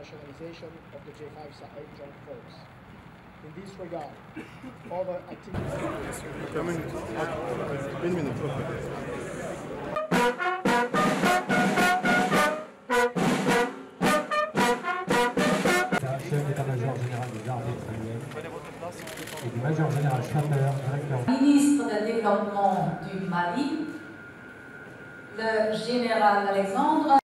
internationalization of the J5 Sahel Joint Force. In this regard, other activities... Chef d'état-major général des armées israéliennes et du major général Schaffer, directeur. Ministre du développement du Mali, le général Alexandre